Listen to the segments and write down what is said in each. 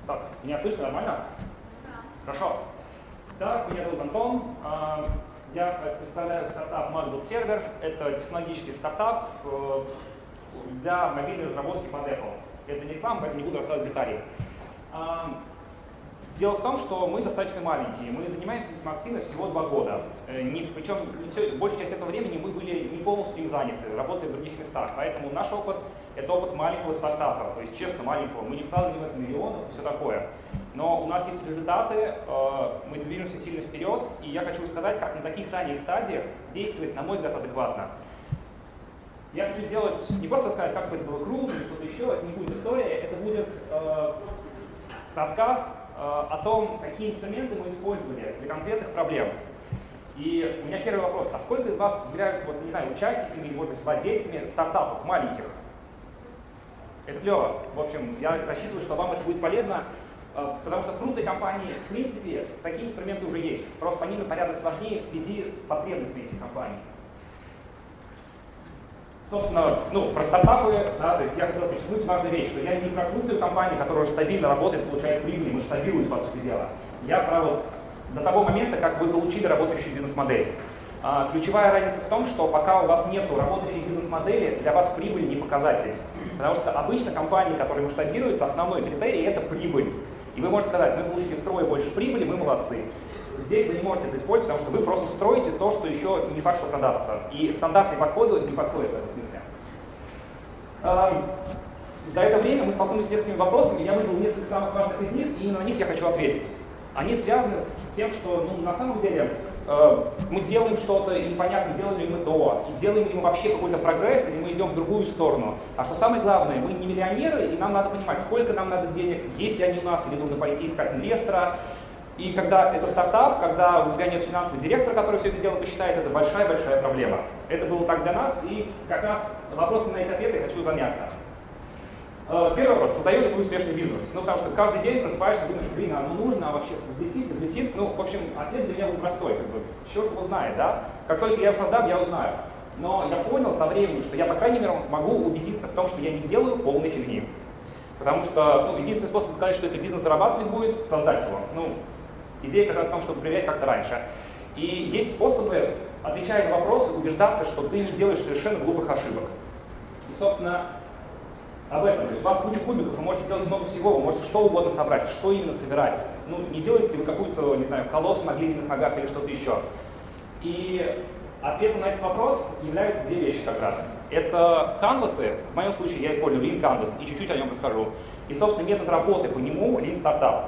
Так, меня слышно нормально? Да. Хорошо. Так, меня зовут Антон. Я представляю стартап Macbook Server. Это технологический стартап для мобильной разработки под Apple. Это не реклама, поэтому не буду рассказывать детали. Дело в том, что мы достаточно маленькие. Мы занимаемся этим активно всего 2 года. Причем большую часть этого времени мы были не полностью им заняты, работали в других местах. Поэтому наш опыт — это опыт маленького стартапа, то есть честно маленького. Мы не вкладываем в это миллионов и все такое. Но у нас есть результаты, мы движемся сильно вперед, и я хочу сказать, как на таких ранних стадиях действовать, на мой взгляд, адекватно. Я хочу сделать, не просто сказать, как бы это было круто или что-то еще, это не будет история, это будет рассказ о том, какие инструменты мы использовали для конкретных проблем. И у меня первый вопрос: а сколько из вас являются, вот, не знаю, участниками или, может быть, владельцами стартапов маленьких? Это клево. В общем, я рассчитываю, что вам это будет полезно, потому что в крупной компании, в принципе, такие инструменты уже есть. Просто они на порядок сложнее в связи с потребностями этих компаний. Собственно, про стартапы, да, то есть я хотел подчеркнуть важную вещь, что я не про крупную компанию, которая уже стабильно работает, получает прибыль, масштабирует, по сути дела. Я про вот до того момента, как вы получили работающую бизнес-модель. Ключевая разница в том, что пока у вас нет работающей бизнес-модели, для вас прибыль не показатель. Потому что обычно компании, которые масштабируются, основной критерий — это прибыль. И вы можете сказать: мы получили втрое больше прибыли, мы молодцы. Здесь вы не можете это использовать, потому что вы просто строите то, что еще не факт, что продастся. И стандартные подходы не подходят в этом смысле. За это время мы столкнулись с несколькими вопросами, я выбрал несколько самых важных из них, и именно на них я хочу ответить. Они связаны с тем, что на самом деле мы делаем что-то, и непонятно, делали ли мы то, и делаем ли мы вообще какой-то прогресс, или мы идем в другую сторону. А что самое главное, мы не миллионеры, и нам надо понимать, сколько нам надо денег, есть ли они у нас, или нужно пойти искать инвестора. И когда это стартап, когда у тебя нет финансового директора, который все это дело посчитает, это большая-большая проблема. Это было так для нас, и как раз вопросом на эти ответы я хочу заняться. Первый вопрос: создаешь ли ты успешный бизнес? Потому что каждый день просыпаешься и думаешь: нужно, а вообще взлетит, взлетит. В общем, ответ для меня был простой, черт его знает, да? Как только я его создам, я узнаю. Но я понял со временем, что я, по крайней мере, могу убедиться в том, что я не делаю полной фигни. Потому что, единственный способ сказать, что это бизнес зарабатывать будет — создать его. Идея как раз в том, чтобы проверять как-то раньше. И есть способы, отвечая на вопросы, убеждаться, что ты не делаешь совершенно глупых ошибок. И, собственно, об этом. То есть у вас куча кубиков, вы можете делать много всего, вы можете что угодно собрать, что именно собирать. Не делаете ли вы какую-то, не знаю, колоссу на глиняных ногах или что-то еще. И ответом на этот вопрос являются 2 вещи как раз. Это канвасы, в моем случае я использую Lean Canvas, и чуть-чуть о нем расскажу. И, собственно, метод работы по нему — Lean Startup.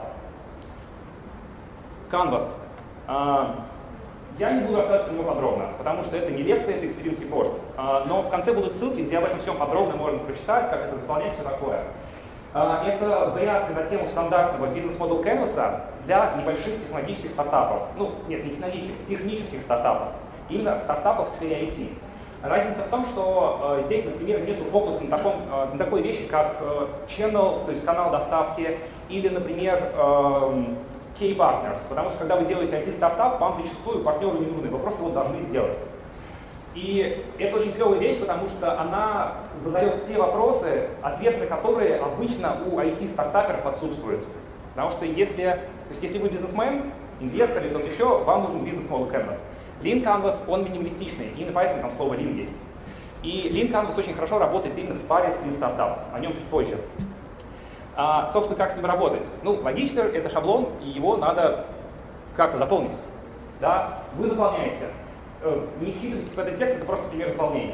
Canvas. Я не буду рассказывать про него подробно, потому что это не лекция, это экспириенс репорт. Но в конце будут ссылки, где об этом всем подробно можно прочитать, как это заполнять, все такое. Это вариация на тему стандартного бизнес-модел Canvas для небольших технологических стартапов. Нет, не технических стартапов, именно стартапов в сфере IT. Разница в том, что здесь, например, нет фокуса на такой вещи, как channel, то есть канал доставки, или, например, key partners, потому что когда вы делаете IT-стартап, вам зачастую партнеры не нужны, вы просто его должны сделать. И это очень клевая вещь, потому что она задает те вопросы, ответы на которые обычно у IT-стартаперов отсутствуют. Потому что если вы бизнесмен, инвестор или кто-то еще, вам нужен бизнес-модел Canvas. Lean Canvas, он минималистичный, именно поэтому там слово Lean есть. И Lean Canvas очень хорошо работает именно в паре с Lean Startup, о нем чуть позже. Собственно, как с ним работать? Логично, это шаблон, и его надо как-то заполнить. Да? Вы заполняете. Не вчитывайтесь в этот текст, это просто пример заполнения.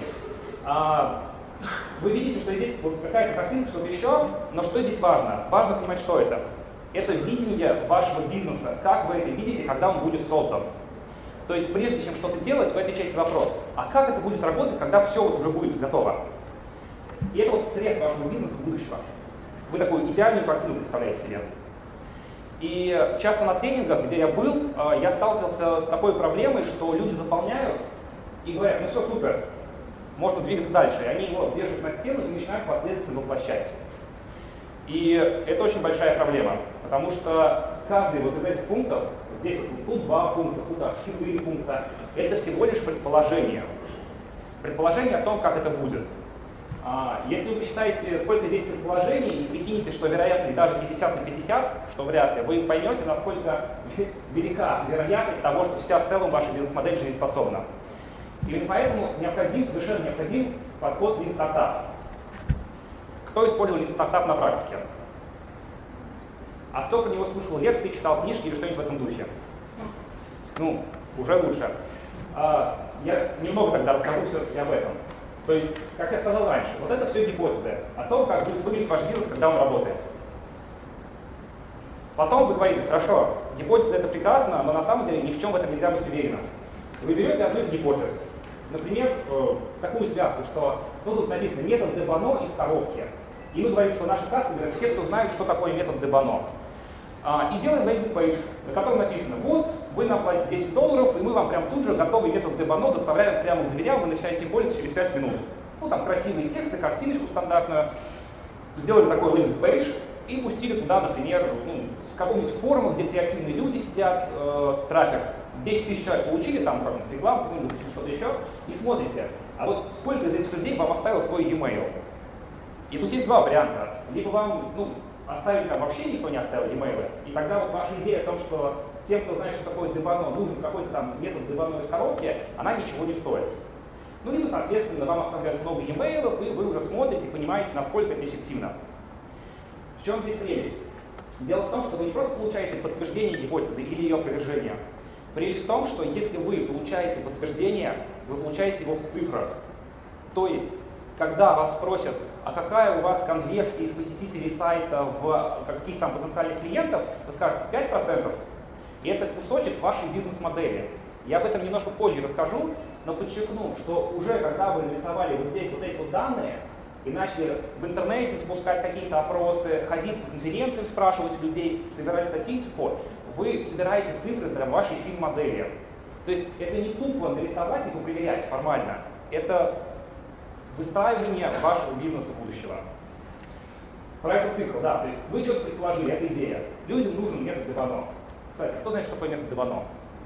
Вы видите, что здесь какая-то картинка, что-то еще, но что здесь важно? Важно понимать, что это. Это видение вашего бизнеса, как вы это видите, когда он будет создан. То есть, прежде чем что-то делать, вы отвечаете на вопрос: а как это будет работать, когда все уже будет готово? И это срез вашего бизнеса будущего. Вы такую идеальную картину представляете себе. И часто на тренингах, где я был, я сталкивался с такой проблемой, что люди заполняют и говорят: все, супер, можно двигаться дальше. И они его держат на стену и начинают последствия воплощать. И это очень большая проблема, потому что каждый из этих пунктов, здесь тут 2 пункта, тут 4 пункта, это всего лишь предположение. Предположение о том, как это будет. Если вы посчитаете, сколько здесь предположений, и прикинете, что вероятность даже 50 на 50, что вряд ли, вы поймете, насколько велика вероятность того, что вся в целом ваша бизнес-модель жизнеспособна. Именно поэтому совершенно необходим подход Lean Startup. Кто использовал Lean Startup на практике? А кто про него слушал лекции, читал книжки или что-нибудь в этом духе? Ну, уже лучше. Я немного тогда расскажу все-таки об этом. То есть, как я сказал раньше, вот это все гипотезы о том, как будет выглядеть ваш бизнес, когда он работает. Потом вы говорите, хорошо, гипотеза это прекрасно, но на самом деле ни в чем в этом нельзя быть уверенным. Вы берете одну из гипотез, например, такую связку, что тут написано метод Дебано из коробки. И мы говорим, что наши кастомеры это те, кто знает, что такое метод Дебано. И делаем лендинг-пейдж, на котором написано, вот, вы нам платите $10, и мы вам прям тут же готовый метод Дебано доставляем прямо к дверям, вы начинаете им пользоваться через 5 минут. Ну, там красивые тексты, картиночку стандартную. Сделали такой лендинг-пейдж и пустили туда, например, с какого-нибудь форума, где креативные люди сидят, трафик. 10 тысяч человек получили, там какую-нибудь рекламу, запустили что-то еще, и смотрите, а вот сколько из этих людей вам оставил свой e-mail. И тут есть два варианта. Либо вам, оставили там вообще никто не оставил e-mail, и тогда вот ваша идея о том, что тем, кто знает, что такое Дебано, нужен какой-то там метод Дебано из коробки, она ничего не стоит. Либо, соответственно, вам оставляют много e-mail, и вы уже смотрите, понимаете, насколько это эффективно. В чем здесь прелесть? Дело в том, что вы не просто получаете подтверждение гипотезы или ее опровержение. Прелесть в том, что если вы получаете подтверждение, вы получаете его в цифрах. То есть, когда вас спросят, а какая у вас конверсия из посетителей сайта в каких там потенциальных клиентов, вы скажете 5%, и это кусочек вашей бизнес-модели. Я об этом немножко позже расскажу, но подчеркну, что уже когда вы нарисовали вот здесь вот эти вот данные и начали в интернете запускать какие-то опросы, ходить по конференциям, спрашивать у людей, собирать статистику, вы собираете цифры для вашей фин-модели. То есть это не тупо нарисовать и проверять формально, это выстраивание вашего бизнеса будущего. Про этот цикл, да, то есть вы что-то предположили, это идея. Людям нужен метод Дебано. Кстати, кто знает, что такое метод Дебано?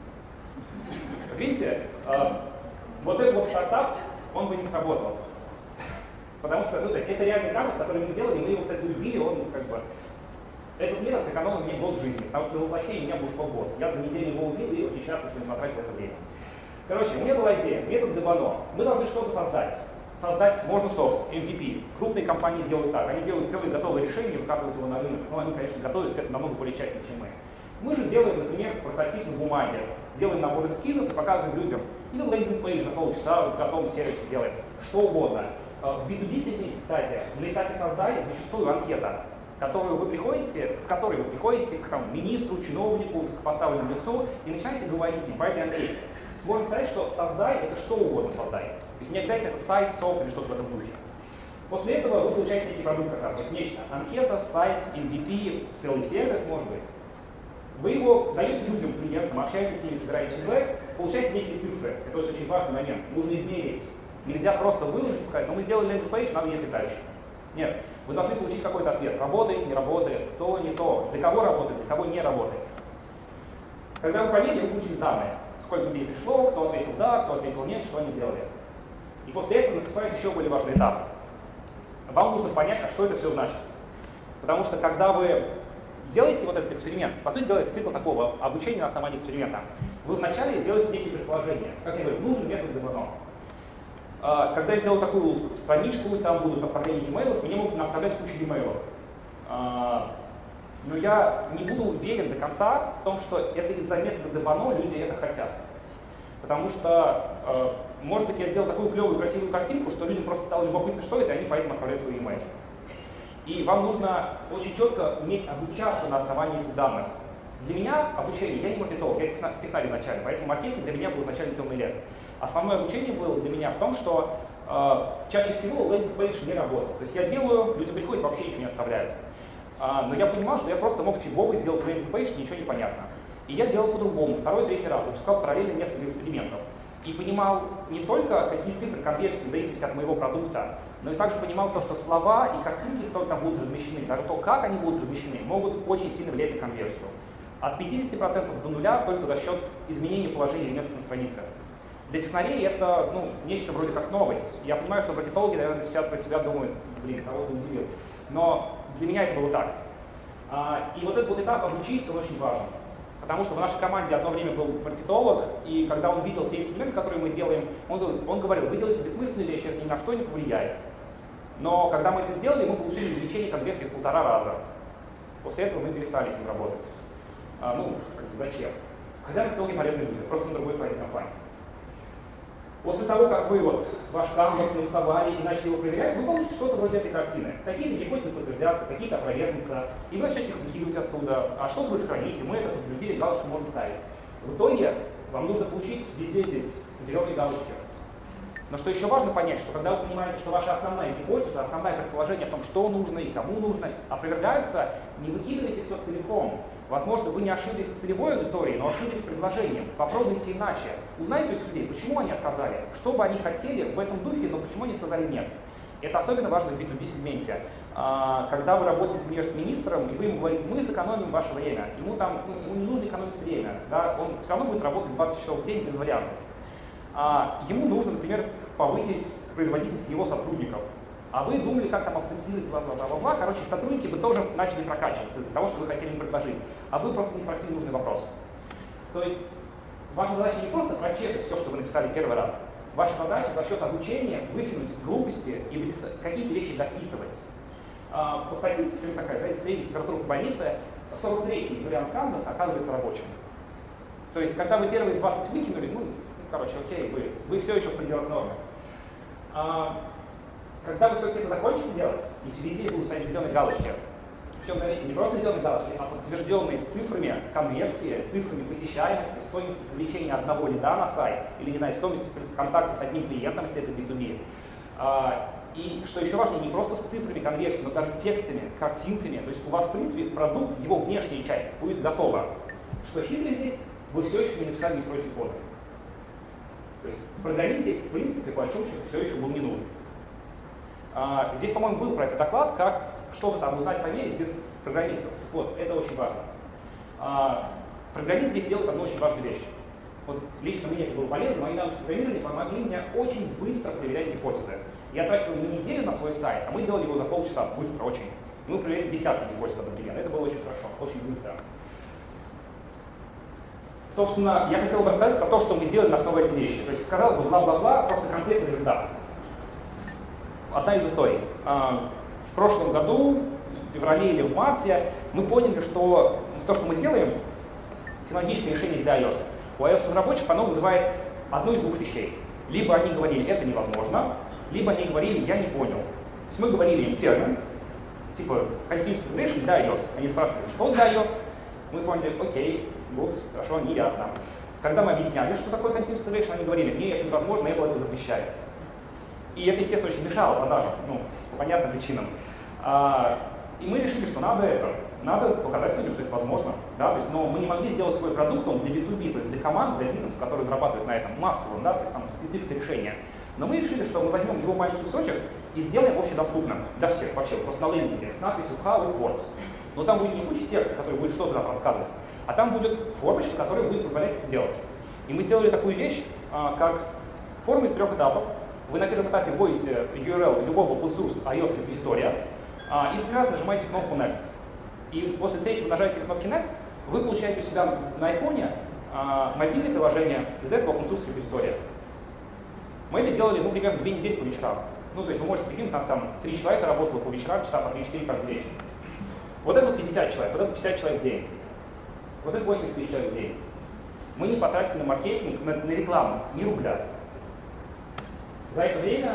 Видите, вот этот вот стартап, он бы не сработал. Потому что, то есть это реальный казус, который мы делали, мы его, кстати, любили, он как бы... Этот метод сэкономил мне год жизни, потому что на воплощение у меня был ушел год. Я за неделю его убил и очень часто не потратил это время. Короче, у меня была идея, метод Дебано. Мы должны что-то создать. Создать можно софт, MVP. Крупные компании делают так. Они делают целые готовые решения, выкатывают его на рынок. Но они, конечно, готовятся к этому намного более тщательно, чем мы. Мы же делаем, например, прототип на бумаге. Делаем набор эскизов и показываем людям. Или лендинг-пейдж за полчаса в готовом сервисе делаем. Что угодно. В B2B сегменте, кстати, на этапе создания зачастую анкета, с которой вы приходите к министру, чиновнику, высокопоставленному лицу и начинаете говорить с ним по этой анкете. Можно сказать, что создай — это что угодно создай. То есть не обязательно это сайт, софт или что-то в этом духе. После этого вы получаете некий продукт как раз, вот нечто. Анкета, сайт, MVP, целый сервис, может быть. Вы его даете людям, клиентам, общаетесь с ними, собираете фидбэк, получаете некие цифры. Это очень важный момент. Нужно измерить. Нельзя просто выложить и сказать, мы сделали лендинг-пейдж, надо ехать дальше. Нет. Вы должны получить какой-то ответ. Работает, не работает, то, не то, для кого работает, для кого не работает. Когда вы проверили, вы получили данные. Сколько людей пришло, кто ответил да, кто ответил нет, что они делали. И после этого наступает еще более важный этап. Вам нужно понять, а что это все значит. Потому что когда вы делаете вот этот эксперимент, по сути дела, это цикл такого обучения на основании эксперимента, вы вначале делаете некие предположения. Как я говорю, нужен метод Дебано. Когда я сделал такую страничку, и там будут оставления e-mail, мне могут наставлять кучу e-mail. Но я не буду уверен до конца в том, что это из-за метода Дебано люди это хотят. Потому что, может быть, я сделал такую клевую, красивую картинку, что людям просто стало любопытно, что это, и они поэтому оставляют свой e-mail. И вам нужно очень четко уметь обучаться на основании этих данных. Для меня обучение, я не маркетолог, я технарь вначале, поэтому маркетинг для меня был вначале темный лес. Основное обучение было для меня в том, что чаще всего лендинг-пейдж не работает. То есть я делаю, люди приходят, вообще ничего не оставляют. Но я понимал, что я просто мог фигово сделать лендинг-пейдж, ничего не понятно. И я делал по-другому, второй, третий раз, запускал параллельно несколько экспериментов. И понимал не только, какие цифры конверсии в зависимости от моего продукта, но и также понимал то, что слова и картинки, которые там будут размещены, даже то, как они будут размещены, могут очень сильно влиять на конверсию. От 50% до нуля только за счет изменения положения элементов на странице. Для технарей это нечто вроде как новость. Я понимаю, что маркетологи, наверное, сейчас про себя думают, кого-то удивил. Но для меня это было так. И вот этот вот этап обучись, он очень важен. Потому что в нашей команде одно время был маркетолог, и когда он видел те эксперименты, которые мы делаем, он говорил, вы делаете бессмысленные вещи, это ни на что не повлияет. Но когда мы это сделали, мы получили увеличение конверсии в 1,5 раза. После этого мы перестали с ним работать. Зачем? Хотя маркетологи полезные люди, просто на другой фазе компании. После того, как вы ваш канвас нарисовали и начали его проверять, вы получите что-то вроде этой картины. Какие-то гипотезы подтвердятся, какие-то опровергнутся, и вы начнете их выкидывать оттуда, а что-то вы сохраните, мы это подтвердили, галочку можно ставить. В итоге вам нужно получить везде здесь зеленые галочки. Но что еще важно понять, что когда вы понимаете, что ваша основная гипотеза, основное предположение о том, что нужно и кому нужно, опровергаются, не выкидывайте все целиком. Возможно, вы не ошиблись в целевой аудитории, но ошиблись с предложением. Попробуйте иначе. Узнайте у этих людей, почему они отказали, что бы они хотели в этом духе, но почему они сказали нет. Это особенно важно в B2B-сегменте. Когда вы работаете с премьер-министром, и вы ему говорите, мы сэкономим ваше время, ему не нужно экономить время, да? Он все равно будет работать 20 часов в день без вариантов. Ему нужно, например, повысить производительность его сотрудников. А вы думали, как там автоматизировать, бла-бла-бла-бла. Короче, сотрудники бы тоже начали прокачиваться из-за того, что вы хотели им предложить. А вы просто не спросили нужный вопрос. То есть ваша задача не просто прочекать все, что вы написали первый раз. Ваша задача за счет обучения выкинуть глупости и какие-то вещи дописывать. По статистике такая, средняя температура в больнице, 43-й вариант Canvas оказывается рабочим. То есть, когда вы первые 20 выкинули, окей, вы все еще в пределах нормы. Когда вы все-таки это закончите делать, и в середине будут ставить зеленые галочки, причем, смотрите, не просто зеленые галочки, а подтвержденные с цифрами конверсии, цифрами посещаемости, стоимостью привлечения одного лида на сайт, или, не знаю, стоимостью контакта с одним клиентом, если это B2B. И, что еще важнее, не просто с цифрами конверсии, но даже текстами, картинками. То есть у вас, в принципе, продукт, его внешняя часть будет готова. Что хитро здесь, вы все еще не написали несрочный код. То есть программист здесь, в принципе, по большому счету, все еще был не нужен. Здесь, по-моему, был про это доклад, как что-то там узнать, померить без программистов. Вот, это очень важно. Программист здесь делает одну очень важную вещь. Вот лично мне это было полезно, мои навыки программирования помогли мне очень быстро проверять гипотезы. Я тратил на неделю на свой сайт, а мы делали его за полчаса, быстро очень. Мы проверяли десятки гипотез одновременно. Это было очень хорошо, очень быстро. Собственно, я хотел бы рассказать про то, что мы сделали на основе этих вещей. То есть, казалось бы, бла-бла-бла, просто конкретный результат. Одна из историй. В прошлом году, в феврале или в марте, мы поняли, что то, что мы делаем, технологическое решение для iOS, у iOS-разработчиков оно вызывает одну из двух вещей. Либо они говорили, это невозможно, либо они говорили, я не понял. То есть мы говорили им термин, типа Continuous Integration для iOS. Они спрашивали, что для iOS? Мы поняли, окей, good, хорошо, не ясно. Когда мы объясняли, что такое Continuous Integration, они говорили, нет, это невозможно, Apple это запрещает. И это, естественно, очень мешало продажам, по понятным причинам. И мы решили, что надо показать людям, что это возможно. Да? То есть, но мы не могли сделать свой продукт, он для B2B, то есть для команд, для бизнесов, которые зарабатывают на этом массово, да? То есть там специфика решения. Но мы решили, что мы возьмем его маленький кусочек и сделаем общедоступным для всех, вообще, просто на лендинге, с надписью How it works. Но там будет не куча текста, который будет что-то нам рассказывать, а там будет формочка, которая будет позволять это делать. И мы сделали такую вещь, как форма из 3 этапов. Вы на первом этапе вводите URL любого open source iOS репозитория и 3 раза нажимаете кнопку Next. И после 3-го нажатия кнопки Next вы получаете у себя на айфоне мобильное приложение из этого open source репозитория. Мы это делали, примерно 2 недели по вечерам. То есть вы можете прикинуть, у нас там 3 человека работало по вечерам, часа по 3-4 каждый вечер. Вот это 50 человек, вот это 50 человек в день. Вот это 80 тысяч человек в день. Мы не потратили на маркетинг, на рекламу, ни рубля. За это время,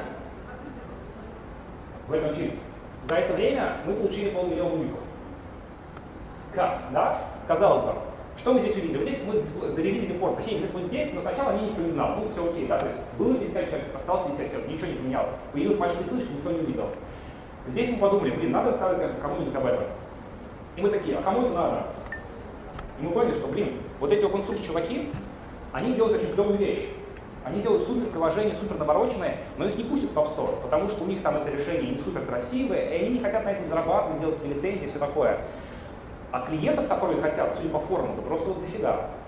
в этом фильме, за это время мы получили 500 000 уников. Как? Да? Казалось бы, что мы здесь увидели? Вот здесь мы зарелизили форму. Точнее, вот здесь, но сначала они никто не знал. Все окей, да, то есть было 50 человек, осталось 50 человек, ничего не поменялось. Появилась маленькая ссылочка, никто не увидел. Здесь мы подумали, надо рассказать кому-нибудь об этом. И мы такие, а кому это надо? И мы поняли, что, вот эти open source чуваки, они делают очень клевую вещь. Они делают супер приложения, супер навороченные, но их не пустят в App Store, потому что у них там это решение не супер красивое, и они не хотят на этом зарабатывать, делать лицензии и все такое. А клиентов, которые хотят, судя по форуму, это просто дофига.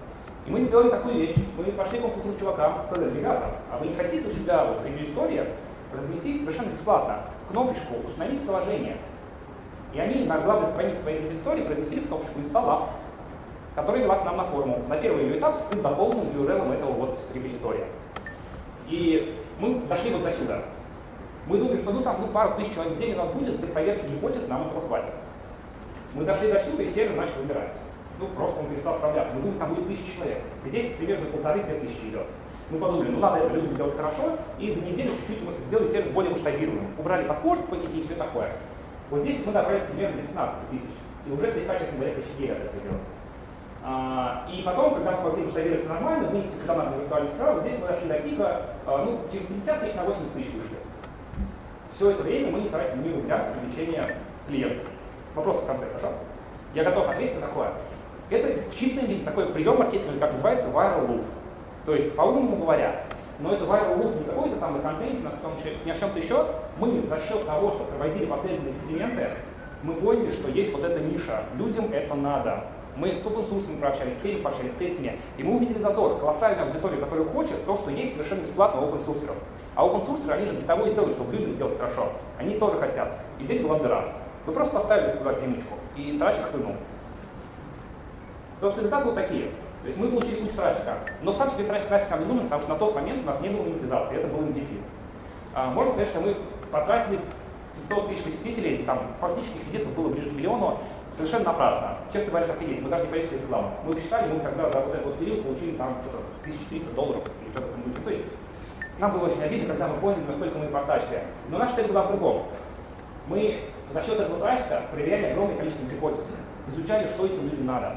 И мы сделали такую вещь. Мы пошли к конкурсу чувакам, сказали: ребята, а вы не хотите у себя вот в репозитории разместить совершенно бесплатно кнопочку «Установить приложение»? И они на главной странице своей репозитории разместили кнопочку «Install App», которая вела к нам на форму. На первый ее этап с заполненным URL этого вот репозитория. И мы дошли вот до сюда. Мы думали, что там пару тысяч человек в день у нас будет, для проверки гипотез нам этого хватит. Мы дошли до сюда, и сервер начал умирать. Просто он перестал справляться. Мы думали, там будет 1000 человек. Здесь примерно 1500-2000 идет. Мы подумали, надо это людям сделать хорошо, и за неделю чуть-чуть мы сделали сервис более масштабируемым. Убрали подпорт, пакеты и все такое. Вот здесь мы добрались примерно до 15 тысяч. И уже слегка, честно говоря, пофигели от этого дела. И потом, когда мы смогли масштабироваться нормально, вынести когда нам виртуальный справа, здесь мы дошли до пика, через 50 тысяч на 80 тысяч вышли. Все это время мы не тратим ни рубля на привлечение клиентов. Вопрос в конце, хорошо? Я готов ответить на такое. Это в чистом виде такой прием маркетинга, как называется viral loop. То есть, по-умному говоря, но это viral loop не какой-то там на контенте, не о чем-то еще. Мы за счет того, что проводили последние эксперименты, мы поняли, что есть вот эта ниша. Людям это надо. Мы с open source пообщались, с этими пообщались, с этими. И мы увидели зазор, колоссальная аудитория, которая хочет то, что есть совершенно бесплатно у open source. А open source, они же для того и делают, чтобы людям сделать хорошо. Они тоже хотят. И здесь была дыра. Вы просто поставили сюда клиничку, и трафик хлынул. Собственно, результаты вот такие. То есть мы получили кучу трафика. Но сам себе трафик нам не нужен, потому что на тот момент у нас не было монетизации, это был MVP. Можно сказать, что мы потратили 500 тысяч посетителей, там фактически визитов было ближе к миллиону, совершенно напрасно. Честно говоря, так и есть. Мы даже не повесили рекламу. Мы посчитали, мы когда за вот этот вот период получили там что-то $1300 или что-то там. То есть нам было очень обидно, когда мы поняли, насколько мы потратили. Но наша цель была в другом. Мы за счет этого трафика проверяли огромное количество гипотез, изучали, что этим людям надо.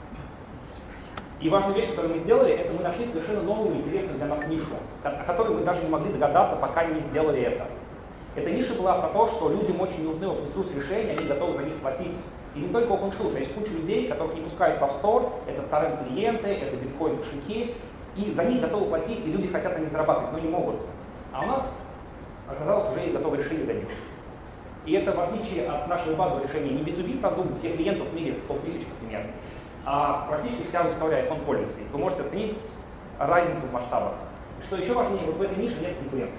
И важная вещь, которую мы сделали, это мы нашли совершенно новую интересную для нас нишу, о которой мы даже не могли догадаться, пока не сделали это. Эта ниша была про то, что людям очень нужны open source решения, они готовы за них платить. И не только open source, а есть куча людей, которых не пускают в App Store, это торрент-клиенты, это биткоин-кошельки, и за них готовы платить, и люди хотят на них зарабатывать, но не могут. А у нас оказалось уже есть готовое решение для них. И это в отличие от нашего базового решения не B2B продукт, где клиентов в мире 100 тысяч, например, а практически вся аудитория iPhone пользователей. Вы можете оценить разницу в масштабах. Что еще важнее, вот в этой нише нет конкурентов.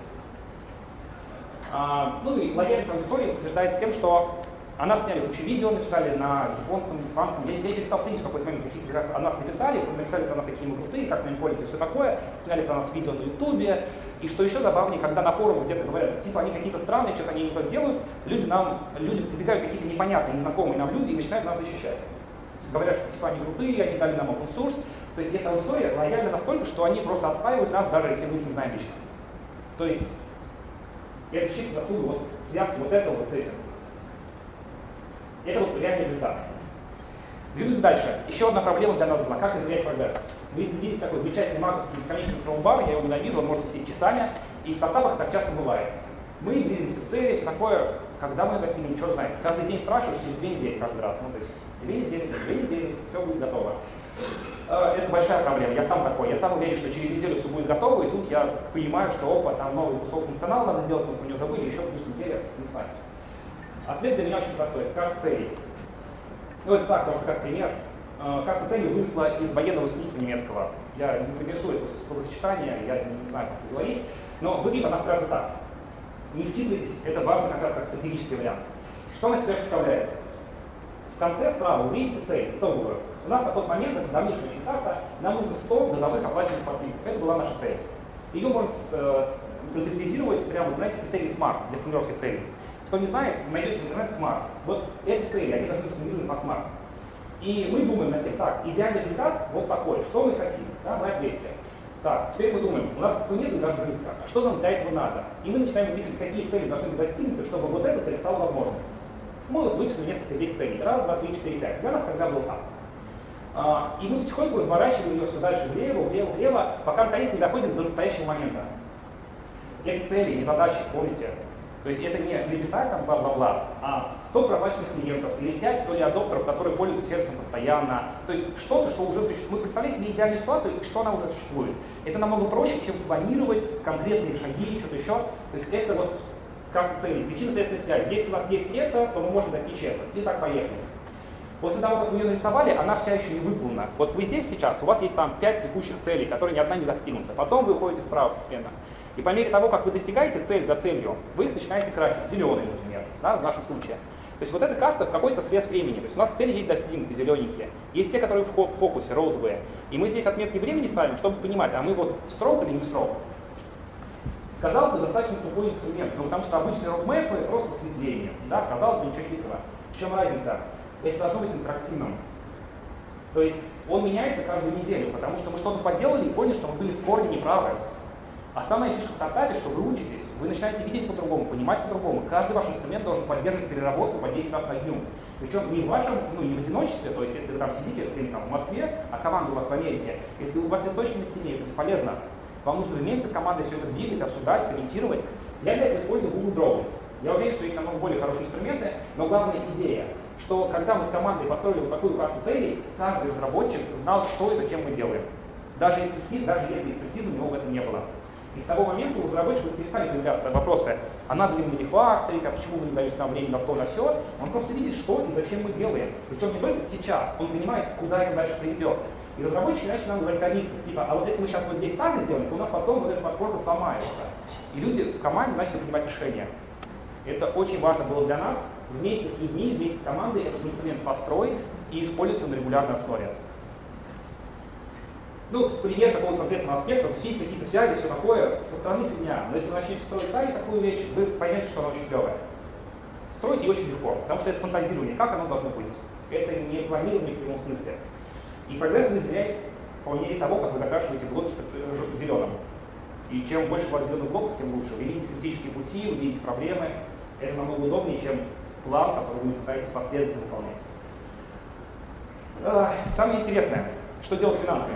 И лояльность аудитории подтверждается тем, что о нас сняли кучу видео, написали на японском, испанском. Я перестал следить в какой-то момент, каких играх о нас написали про нас, какие мы крутые, как мы им пользуемся, все такое. Сняли про нас видео на ютубе. И что еще забавнее, когда на форумах где-то говорят, типа они какие-то странные, что-то они не то делают, люди прибегают какие-то непонятные, незнакомые нам люди и начинают нас защищать. Говорят, что типа они крутые, они дали нам open source. То есть эта аудитория лояльна настолько, что они просто отстаивают нас, даже если мы их не знаем лично. То есть это чисто заслуга вот связки вот этого вот сессии. Это вот реальный результат. Двинусь дальше. Еще одна проблема для нас была. Как измерять прогресс? Вы видите такой замечательный маковский бесконечный скролл-бар, я его ненавижу, он может сидеть часами, и в стартапах так часто бывает. Мы двигаемся к цели, все такое, когда мы достигнем, ничего знаем. Каждый день спрашиваешь, через 2 недели каждый раз. То есть 2 недели, все будет готово. Это большая проблема, я сам такой. Я сам уверен, что через неделю все будет готово, и тут я понимаю, что опа, там новый кусок функционала надо сделать, мы про него забыли, еще плюс неделя не хватит. Ответ для меня очень простой. Это карта целей. Это так, просто как пример. Карта целей выросла из военного искусства немецкого. Я не принесу это словосочетание, я не знаю, как это говорить, но выглядит она вкратце так. Не вкидывайтесь, это важно как раз как стратегический вариант. Что она себя представляет? В конце справа вы видите цель, итоговую. У нас на тот момент, это давнейшая очень карта, нам нужно 100 годовых оплаченных подписок. Это была наша цель. Ее можно конкретизировать прямо, знаете, критерий SMART для формулировки целей. Кто не знает, найдете в интернете SMART. Вот эти цели, они должны быть сформулированы по SMART. И мы думаем над тем, так, идеальный результат вот такой, что мы хотим, да, мы ответили. Так, теперь мы думаем, у нас этого нет даже близко, а что нам для этого надо? И мы начинаем выписывать, какие цели должны быть достигнуты, чтобы вот эта цель стала возможной. Мы вот выписали несколько здесь целей, 1, 2, 3, 4, 5. Для нас тогда был так. И мы потихоньку разворачиваем ее все дальше влево, пока наконец не доходим до настоящего момента. Эти цели и задачи, помните? То есть это не написать там бла-бла-бла, а 100 проплаченных клиентов или 5 то ли адоптеров, которые пользуются сервисом постоянно. То есть что-то, что уже существует. Мы представляете себе идеальную ситуацию, и что она уже существует. Это намного проще, чем планировать конкретные шаги, что-то еще. То есть это вот карта целей, причинно-следственная связь. Если у нас есть это, то мы можем достичь этого. И так поехали. После того, как вы ее нарисовали, она вся еще не выполнена. Вот вы здесь сейчас, у вас есть там 5 текущих целей, которые ни одна не достигнута. Потом вы уходите вправо постепенно. И по мере того, как вы достигаете цель за целью, вы их начинаете красить зеленый, например, да, в нашем случае. То есть вот эта карта в какой-то срез времени. То есть у нас цели есть достигнуты, зелененькие. Есть те, которые в фокусе, розовые. И мы здесь отметки времени ставим, чтобы понимать, а мы вот в срок или не в срок. Казалось бы, достаточно тупой инструмент, но потому что обычные рок-мэпы просто осветление. Да, казалось бы, ничего хитрого. В чем разница? Это должно быть интерактивным. То есть он меняется каждую неделю, потому что мы что-то поделали и поняли, что мы были в корне неправы. Основная фишка в стартапе, что вы учитесь, вы начинаете видеть по-другому, понимать по-другому. Каждый ваш инструмент должен поддерживать переработку по 10 раз на дню. Причем не в вашем, не в одиночестве, то есть если вы там сидите или там в Москве, а команда у вас в Америке, если у вас есть точки на стене, это бесполезно. Вам нужно вместе с командой все это двигать, обсуждать, комментировать. Я для этого использую Google Drawings. Я уверен, что есть намного более хорошие инструменты, но главная идея, что когда мы с командой построили вот такую карту целей, каждый разработчик знал, что и зачем мы делаем. Даже если экспертизы у него в этом не было. И с того момента у разработчиков перестали появляться вопросы, а надо ли мне рефакторить, а почему вы не даете нам время на то, на все. Он просто видит, что и зачем мы делаем. Причем не только сейчас, он понимает, куда это дальше приведет. И разработчики начали нам говорить о рисках, типа, а вот если мы сейчас вот здесь так сделаем, то у нас потом вот эта подпорка сломается. И люди в команде начали принимать решения. Это очень важно было для нас, вместе с людьми, вместе с командой этот инструмент построить и использовать на регулярной основе. Ну, пример такого конкретного аспекта, то есть какие-то связи, все такое, со стороны фигня. Но если вы начнете строить сайт, такую вещь, вы поймете, что она очень клевая. Строить ее очень легко, потому что это фантазирование, как оно должно быть. Это не планирование в прямом смысле. И прогресс вы измеряете по мере того, как вы закрашиваете блоки зеленым. И чем больше у вас зеленых блоков, тем лучше. Вы видите критические пути, вы видите проблемы. Это намного удобнее, чем план, который вы пытаетесь последовательно выполнять. Самое интересное, что делать с финансами.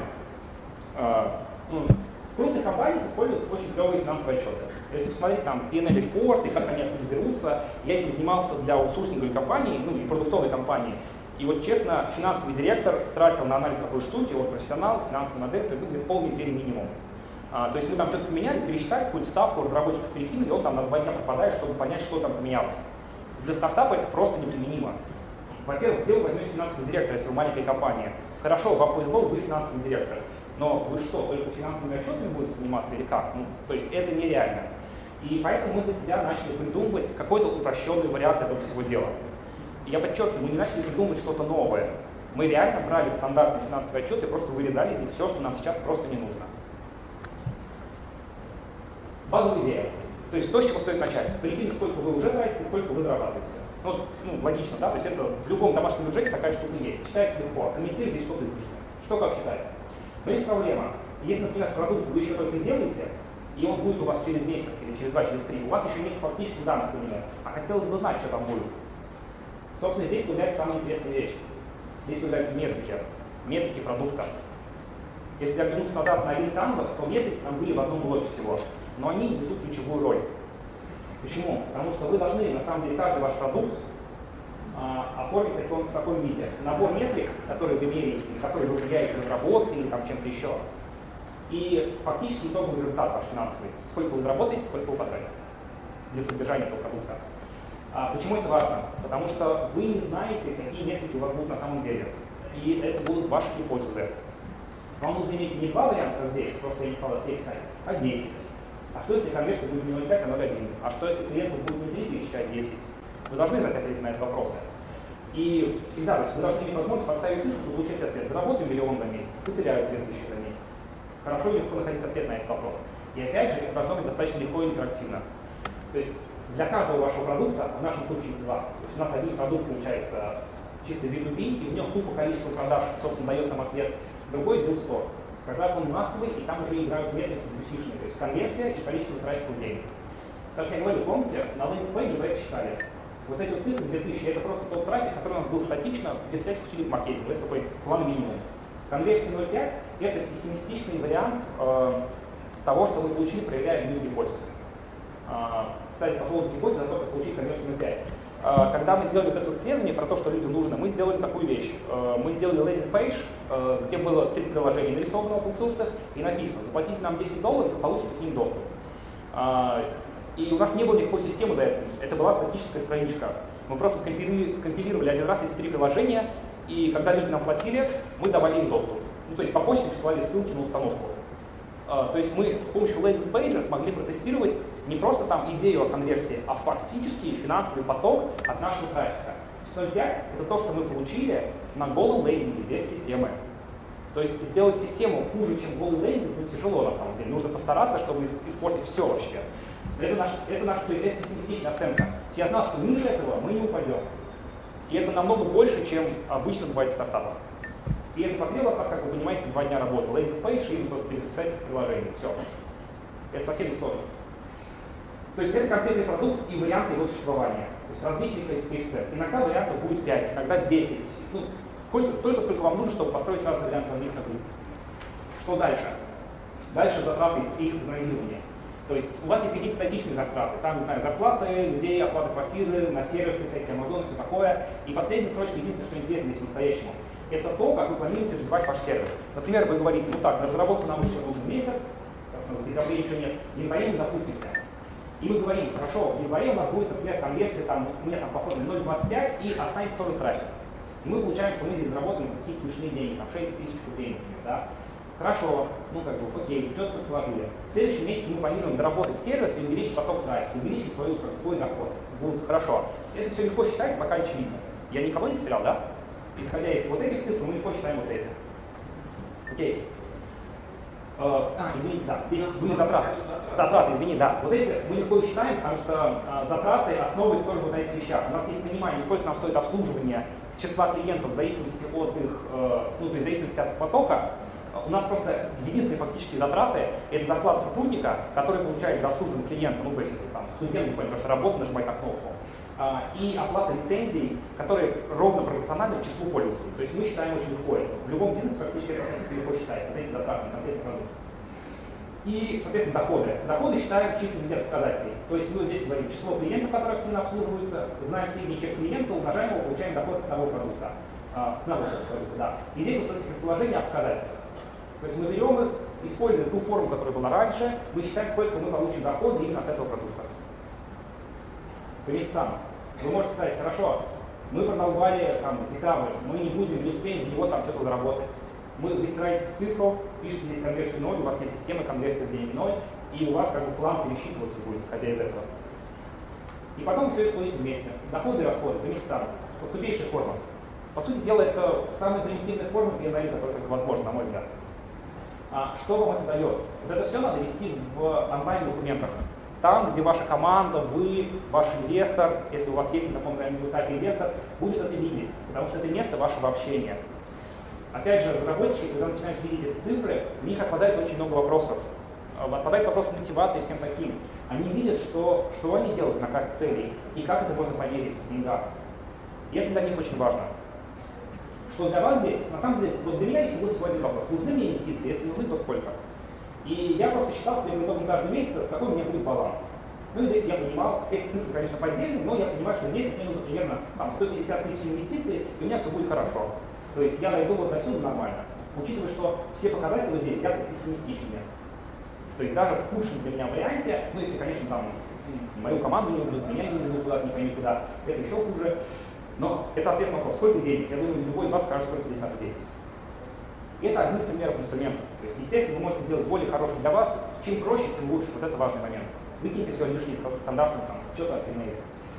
В крупных компаниях используют очень клевые финансовые отчеты. Если посмотреть там P&L-репорты, как они оттуда берутся, я этим занимался для аутсорсинговой компании, и продуктовой компании. И вот честно, финансовый директор тратил на анализ такой штуки, вот профессионал, финансовый модель, это будет полнедели минимум. То есть мы там что-то поменяли, пересчитали, какую-то ставку разработчиков перекинули, и он там на 2 дня пропадает, чтобы понять, что там поменялось. Для стартапа это просто неприменимо. Во-первых, где вы возьмете финансовый директор, если вы маленькая компания? Хорошо, вам повезло, вы финансовый директор. Но вы что, только финансовыми отчетами будете заниматься или как? То есть это нереально. И поэтому мы для себя начали придумывать какой-то упрощенный вариант этого всего дела. И я подчеркиваю, мы не начали придумывать что-то новое. Мы реально брали стандартные финансовые отчеты и просто вырезали из них все, что нам сейчас просто не нужно. Базовая идея. То есть то, с чего стоит начать. Прикиньте, сколько вы уже тратите и сколько вы зарабатываете. Логично, да? То есть это в любом домашнем бюджете такая штука есть. Считается легко, комментируйте, есть что-то излишнее. Что как считается? Но есть проблема. Если, например, продукт вы еще только делаете, и он будет у вас через месяц, или через 2, через 3, у вас еще нет фактических данных по нему, а хотелось бы знать, что там будет. Собственно, здесь появляется самая интересная вещь. Здесь появляются метрики продукта. Если оглянуться назад на один канвас, то метрики там были в одном блоке всего, но они несут ключевую роль. Почему? Потому что вы должны, на самом деле, каждый ваш продукт оформить в таком виде. Набор метрик, которые вы меряете, которые вы влияете разработкой или там чем-то еще. И фактически итоговый результат ваш финансовый. Сколько вы заработаете, сколько вы потратите для поддержания этого продукта. Почему это важно? Потому что вы не знаете, какие метрики у вас будут на самом деле. И это будут ваши гипотезы. Вам нужно иметь не 2 варианта, как здесь, просто я не стал все писать, а 10. А что если конверсия будет не 0,5, а 0,1? А что если клиент будет не 3000, а 10? Вы должны знать ответы на эти вопросы. И всегда, то есть вы должны иметь возможность поставить цифру и получить ответ. Заработаю 1 000 000 за месяц, потеряю 2000 за месяц. Хорошо и легко находить ответ на этот вопрос. И опять же, это должно быть достаточно легко и интерактивно. То есть для каждого вашего продукта, в нашем случае 2. То есть у нас один продукт получается чисто B2B, и в нем тупо количество продаж, собственно, дает нам ответ. Другой build store. Как раз он массовый, и там уже играют метрики B2C-шные, то есть конверсия и количество трафика в день. Как я говорю, помните, на лендинг-пейдже вы это считали. Вот эти вот цифры 2000, это просто тот трафик, который у нас был статично, без всяких усилий маркетинга. Это такой план минимум. Конверсия 0,5 – это пессимистичный вариант того, что мы получили, проверяя гипотезы. Кстати, по поводу гипотезы, только получить конверсию 0,5. Когда мы сделали вот это исследование про то, что людям нужно, мы сделали такую вещь. Мы сделали лендинг-пейдж, где было 3 приложения нарисовано open source, и написано: заплатите нам $10 и получите к ним доступ. И у нас не было никакой системы за это. Это была статическая страничка. Мы просто скомпилировали один раз эти 3 приложения, и когда люди нам платили, мы давали им доступ. Ну, то есть по почте присылали ссылки на установку. То есть мы с помощью landing pages смогли протестировать не просто там идею о конверсии, а фактически финансовый поток от нашего трафика. 0.5 это то, что мы получили на голом лендинге без системы. То есть сделать систему хуже, чем голый лендинг, ну, тяжело на самом деле. Нужно постараться, чтобы испортить все вообще. Это наша пессимистичная оценка. Я знал, что ниже этого мы не упадем. И это намного больше, чем обычно бывает в стартапах. И это потребовало, как вы понимаете, 2 дня работы. Landing page и переписать приложение. Все. Это совсем не сложно. То есть это конкретный продукт и варианты его существования. То есть различные коэффициенты. Иногда вариантов будет 5, иногда 10. Ну, столько, сколько вам нужно, чтобы построить разные варианты английского языка. Что дальше? Дальше затраты и их прогнозирование. То есть у вас есть какие-то статичные затраты, там, не знаю, зарплаты людей, оплата квартиры, на сервисы, всякие Amazon, все такое. И последняя строчка, единственное, что интересно здесь по-настоящему, это то, как вы планируете развивать ваш сервис. Например, вы говорите, ну так, на разработку нам еще нужен месяц, в декабре еще нет, в январе мы запустимся. И мы говорим, хорошо, в январе у нас будет, например, конверсия, там, у меня там по формуле 0.25 и останется тоже трафик. И мы получаем, что мы здесь заработаем какие-то смешные деньги, там 6 тысяч рублей, например, да. Хорошо, ну как бы, окей, что-то предположили. В следующем месяце мы планируем доработать сервис и увеличить поток трафика, увеличить свой доход. Будет хорошо. Это все легко считать, пока очевидно. Я никого не потерял, да? Исходя из вот этих цифр, мы легко считаем вот эти. Окей. Извините, да, здесь были затраты. Затраты, извини, да. Вот эти мы легко считаем, потому что затраты основываются тоже вот на этих вещах. У нас есть понимание, сколько нам стоит обслуживание числа клиентов в зависимости от их, ну, то есть в зависимости от потока. У нас просто единственные фактические затраты – это зарплата сотрудника, который получает за обслуживание клиента, ну, то есть там, студент, потому что работа, нажимает на кнопку, и оплата лицензий, которые ровно пропорциональны к числу пользователей. То есть мы считаем очень легко это. В любом бизнесе практически это относительно легко считается, вот эти затраты на конкретный продукт. И, соответственно, доходы. Доходы считаем в численных видах показателей. То есть мы здесь говорим число клиентов, которые активно обслуживаются, знаем средний чек клиента, умножаем его, получаем доход от одного продукта. Да. И здесь вот эти предположения о показателях. То есть мы берем их, используем ту форму, которая была раньше, мы считаем, сколько мы получим дохода именно от этого продукта. По месяцам. Вы можете сказать, хорошо, мы продолбали там декабрь, мы не будем, не успеем в него там что-то заработать. Вы стираете цифру, пишете здесь конверсию 0, у вас нет системы конверсии в день 0, и у вас как бы план пересчитываться будет, исходя из этого. И потом все это сводите вместе. Доходы и расходы по месяцам. Вот тупейшая форма. По сути дела, это самая примитивная форма P&L, которая только возможна, на мой взгляд. Что вам это дает? Вот это все надо вести в онлайн-документах. Там, где ваша команда, вы, ваш инвестор, если у вас есть на каком-то этапе инвестор, будет это видеть, потому что это место вашего общения. Опять же, разработчики, когда начинают видеть эти цифры, у них отпадает очень много вопросов. Отпадает вопрос мотивации и всем таким. Они видят, что они делают на карте целей и как это можно померить в деньгах. И это для них очень важно. Что для вас здесь, на самом деле, вот для меня есть всего один вопрос. Нужны мне инвестиции? Если нужны, то сколько? И я просто считал своим итогом каждого месяца, с какой у меня будет баланс. Ну и здесь я понимал, эти цифры, конечно, поддельные, но я понимаю, что здесь мне нужно примерно там, 150 тысяч инвестиций, и у меня все будет хорошо. То есть я дойду вот до сюда нормально. Учитывая, что все показатели здесь взяты пессимистичными. То есть даже в худшем для меня варианте, ну если, конечно, там мою команду не убьют, меня не везут куда-то, не пойми куда, это еще хуже. Но это ответ на вопрос, сколько денег? Я думаю, любой из вас скажет, сколько здесь надо денег. И это один из примеров инструментов. То есть, естественно, вы можете сделать более хороший для вас. Чем проще, тем лучше. Вот это важный момент. Выкиньте все лишнее, стандартно, там, что-то от P&L.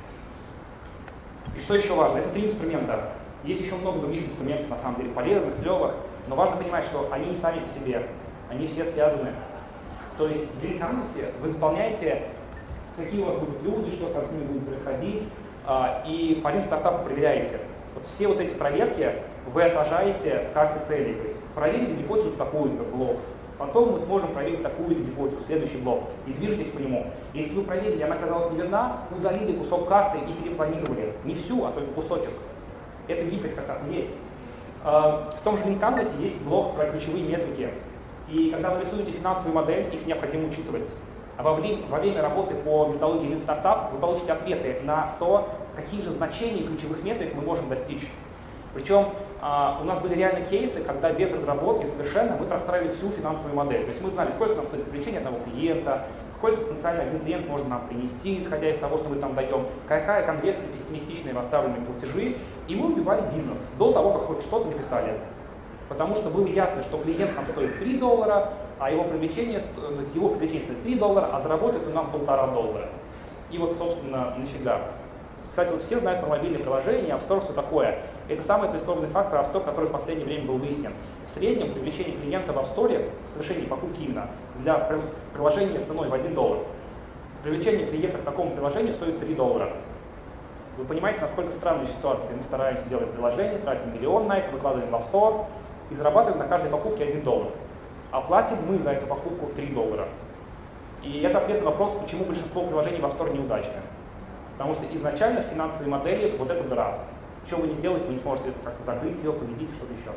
И что еще важно? Это 3 инструмента. Есть еще много других инструментов, на самом деле, полезных, клевых. Но важно понимать, что они не сами по себе. Они все связаны. То есть в Green Canvas вы заполняете, какие у вас будут люди, что там с ними будет происходить. И по стартапу проверяете. Вот все вот эти проверки вы отражаете в карте целей. То есть проверили гипотезу такую-то, блок. Потом мы сможем проверить такую-то гипотезу, следующий блок, и движетесь по нему. Если вы проверили, она оказалась неверна, удалили кусок карты и перепланировали. Не всю, а только кусочек. Эта гибкость как раз есть. В том же Green Canvas есть блок про ключевые метрики. И когда вы рисуете финансовую модель, их необходимо учитывать. А во время работы по методологии Lean Startup вы получите ответы на то, какие же значения ключевых метрик мы можем достичь. Причем у нас были реально кейсы, когда без разработки совершенно мы простраивали всю финансовую модель. То есть мы знали, сколько нам стоит привлечение одного клиента, сколько потенциально один клиент может нам принести, исходя из того, что мы там даем, какая конверсия, пессимистичные расставленные платежи, и мы убивали бизнес до того, как хоть что-то написали. Потому что было ясно, что клиент нам стоит $3, а его привлечение стоит $3, а заработает он нам $1,5. И вот, собственно, нафига. Кстати, вот все знают про мобильные приложения, App Store, все такое. Это самый прискорбный фактор App Store, который в последнее время был выяснен. В среднем привлечение клиента в App Store, совершение покупки именно, для приложения ценой в $1. Привлечение клиента к такому приложению стоит $3. Вы понимаете, насколько странная ситуация. Мы стараемся делать приложение, тратим миллион на это, выкладываем в App Store и зарабатываем на каждой покупке $1. А платим мы за эту покупку $3. И это ответ на вопрос, почему большинство приложений в App Store неудачны. Потому что изначально в финансовой модели вот эта дыра. Что вы не сделаете, вы не сможете как-то закрыть ее, победить, что-то еще.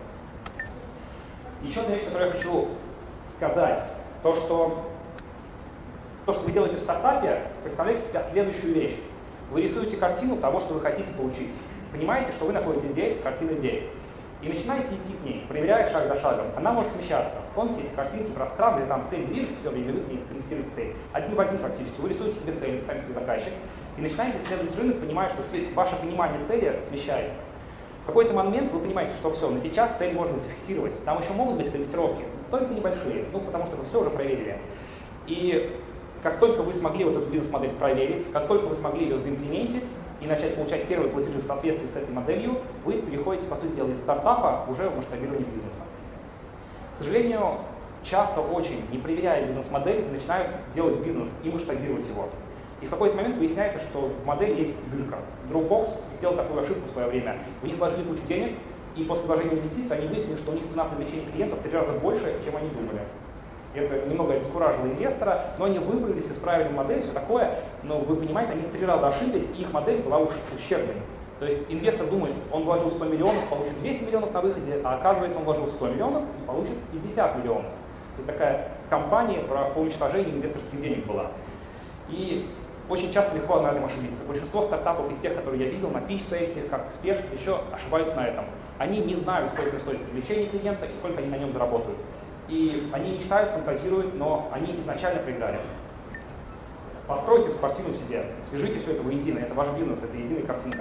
Еще одна вещь, которую я хочу сказать, то, что вы делаете в стартапе, представляете себя следующую вещь. Вы рисуете картину того, что вы хотите получить. Понимаете, что вы находитесь здесь, картина здесь. И начинаете идти к ней, проверяя шаг за шагом. Она может смещаться. Помните эти картинки пространства, где там цель движется, все время вы к ней корректируете цель. Один в один практически. Вы рисуете себе цель, вы сами себе заказчик. И начинаете исследовать рынок, понимая, что ваше понимание цели смещается. В какой-то момент вы понимаете, что все, но сейчас цель можно зафиксировать. Там еще могут быть корректировки, только небольшие, потому что вы все уже проверили. И как только вы смогли вот эту бизнес-модель проверить, как только вы смогли ее заимплементить и начать получать первые платежи в соответствии с этой моделью, вы переходите, по сути дела, из стартапа уже в масштабирование бизнеса. К сожалению, часто очень, не проверяя бизнес-модель, начинают делать бизнес и масштабировать его. И в какой-то момент выясняется, что в модели есть дырка. Dropbox сделал такую ошибку в свое время. В них вложили кучу денег, и после вложения инвестиций они выяснили, что у них цена привлечения клиентов в 3 раза больше, чем они думали. Это немного обескуражило инвестора, но они выбрались, исправили модель, все такое, но вы понимаете, они в 3 раза ошиблись, и их модель была ущербной. То есть инвестор думает, он вложил 100 миллионов, получит 200 миллионов на выходе, а оказывается, он вложил 100 миллионов и получит 50 миллионов. Это такая кампания по уничтожению инвесторских денег была. И очень часто легко на этом ошибиться. Большинство стартапов из тех, которые я видел на питч-сессиях, как эксперт, еще ошибаются на этом. Они не знают, сколько стоит привлечение клиента и сколько они на нем заработают. И они мечтают, фантазируют, но они изначально проиграли. Постройте эту картину себе, свяжите все это воедино, это ваш бизнес, это единая картинка.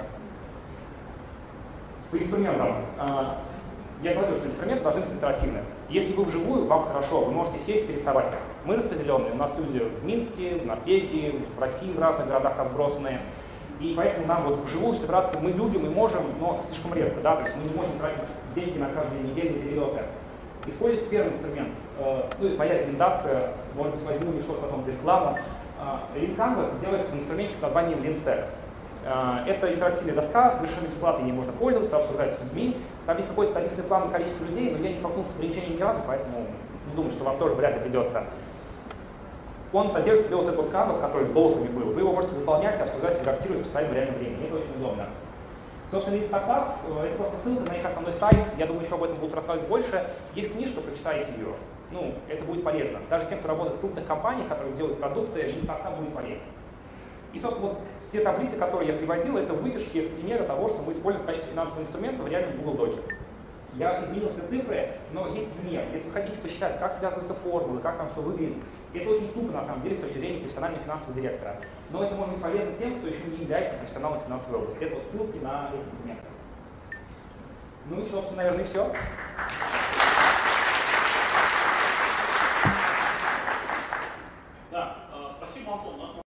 По инструментам. Я говорю, что инструменты должны быть итеративны. Если вы вживую, вам хорошо, вы можете сесть и рисовать их. Мы распределенные, у нас люди в Минске, в Норвегии, в России, в разных городах разбросанные. И поэтому нам вот вживую собираться мы любим и можем, но слишком редко, да, то есть мы не можем тратить деньги на каждые недельные перелеты. Используйте первый инструмент. Ну и моя рекомендация, может быть, возьму не что-то потом за рекламу. Lean Canvas делается в инструменте под названием LeanStack. Это интерактивная доска, совершенно бесплатно ей можно пользоваться, обсуждать с людьми. Там есть какой-то тарифный план на количество людей, но я не столкнулся с ограничением ни разу, поэтому не думаю, что вам тоже вряд ли придется. Он содержит в себе вот этот вот канвас, который с блоками был. Вы его можете заполнять, обсуждать, редактировать в постоянном реальном времени. Это очень удобно. Собственно, Lean Startup — это просто ссылка на их основной сайт. Я думаю, еще об этом будут рассказывать больше. Есть книжка, прочитайте ее. Ну, это будет полезно. Даже тем, кто работает в крупных компаниях, которые делают продукты, Lean Startup будет полезен. И, собственно, вот те таблицы, которые я приводил, это выдержки из примера того, что мы используем в качестве финансового инструмента в реальном Google Доке. Я изменил все цифры, но есть пример. Если вы хотите посчитать, как связываются формулы, как там что выглядит, это очень тупо, на самом деле, с точки зрения профессионального финансового директора. Но это может быть полезно тем, кто еще не является профессионалом финансовой области. Это вот ссылки на эти документы. Ну и, собственно, наверное, все.